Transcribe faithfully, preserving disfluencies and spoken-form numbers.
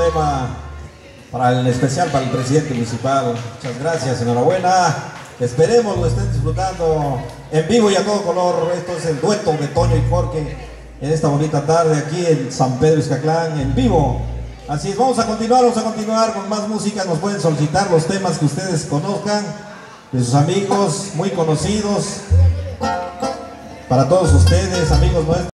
tema para el especial para el presidente municipal. Muchas gracias, enhorabuena. Esperemos lo estén disfrutando en vivo y a todo color. Esto es el dueto de Toño y Jorge en esta bonita tarde aquí en San Pedro Izcatlán, en vivo. Así es, vamos a continuar, vamos a continuar con más música. Nos pueden solicitar los temas que ustedes conozcan, de sus amigos muy conocidos, para todos ustedes, amigos nuestros.